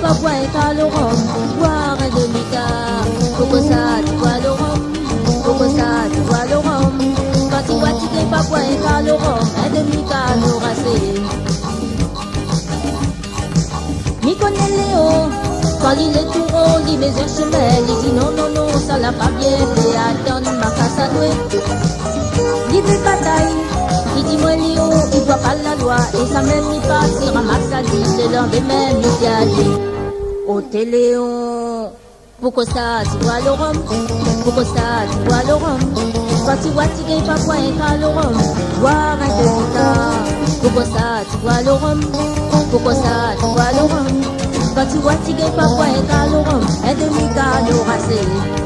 pas boire un quart le rhum, boire un demi-quart. Pourquoi ça, tu bois le rhum? Pourquoi ça, tu bois le rhum? Quand tu vois, tu ne pas boire un quart le rhum, un demi-quart le racé. Mi connaît Léo, quand il est tout rond, il met un chemin, il dit non, non, non, ça l'a pas bien fait, attends, ma casse à douer. Il veut bataille, il dit moi Léo, il voit pas la loi, et ça même il passe, il ramasse sa vie, le lendemain, il dit allez. Oh Téléon, pourquoi ça, tu bois le rhum? Pourquoi ça, tu bois le rhum? Quand tu vois, tu gagnes pas quoi, un quart le rhum, boire un demi-quart. Pourquoi ça, tu bois le rhum? Pourquoi ça, tu bois le rhum? Quand tu vois, tu gagnes pas quoi, un quart le rhum, un demi-quart le racé.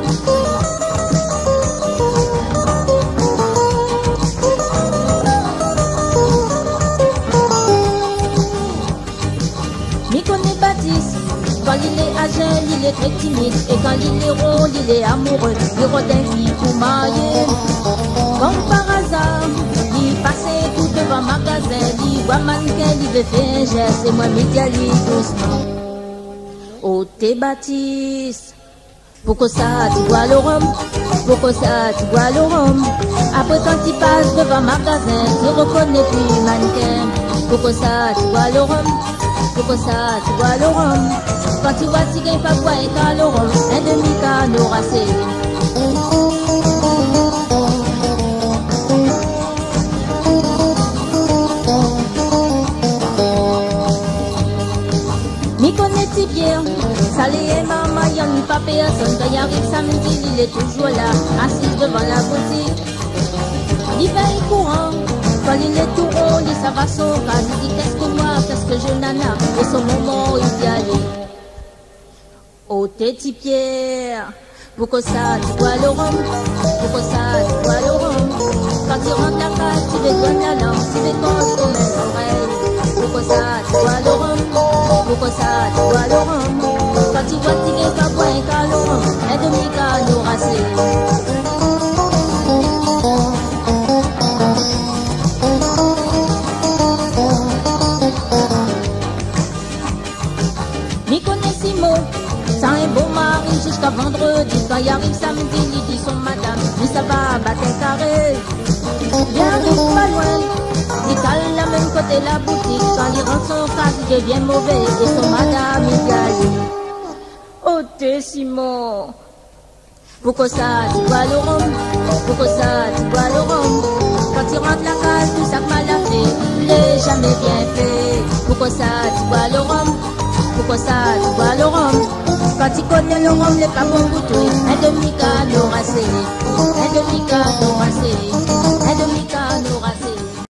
Mi connaît Baptiste, quand il est âgé, il est très timide, et quand il est rôle, il est amoureux, il rôde un fille pour marier. Comme par hasard, il passait tout devant magasin, il voit mannequin, il veut faire un geste, et moi m'y doucement. Oh t'es Baptiste, pourquoi ça tu bois le rhum? Pourquoi ça tu bois le rhum? Après quand tu passes devant magasin, tu reconnais plus mannequin. Pourquoi ça tu bois le rhum? Pourquoi ça tu bois le rhum? Quand tu vois tu gagnes pas boire un quart le rhum, un demi-quart le racé. Mi connais-tu bien? Salé et maman, y'en a pas personne. Quand il arrive samedi, il est toujours là, assis devant la boutique. Il veille courant, quand il est tout rond, il s'en va son cas. Il dit qu'est-ce que moi, qu'est-ce que je nana? Et son moment, il dit allez. Oh t'es Pierre, pourquoi ça tu bois le rhum? Pourquoi ça tu bois le rhum? Quand tu rentres la case, tu déconnes la langue, tu déconnes comme un oreille. Pourquoi ça tu bois le rhum? Pourquoi ça tu bois le rhum? Quand tu vois tu gagnes pas boire un quart le rhum, un demi-quart le racé. Mi connaît Simon, ça un beau mari jusqu'à vendredi. Quand il arrive samedi, il dit son madame, oui ça va battre un carré. Il arrive pas loin, il cale la même côté la boutique. Quand il rentre son cas, il devient mauvais, et son madame il gagne. Oh t'es Simon, pourquoi ça tu bois le rhum? Pourquoi ça tu bois le rhum? Quand tu rentres la case, tout ça mal a fait, il n'est jamais bien fait. Pourquoi ça tu bois le rhum? Pourquoi ça tu bois le rhum? Quand tu connais le rhum, les pas bon pour toi,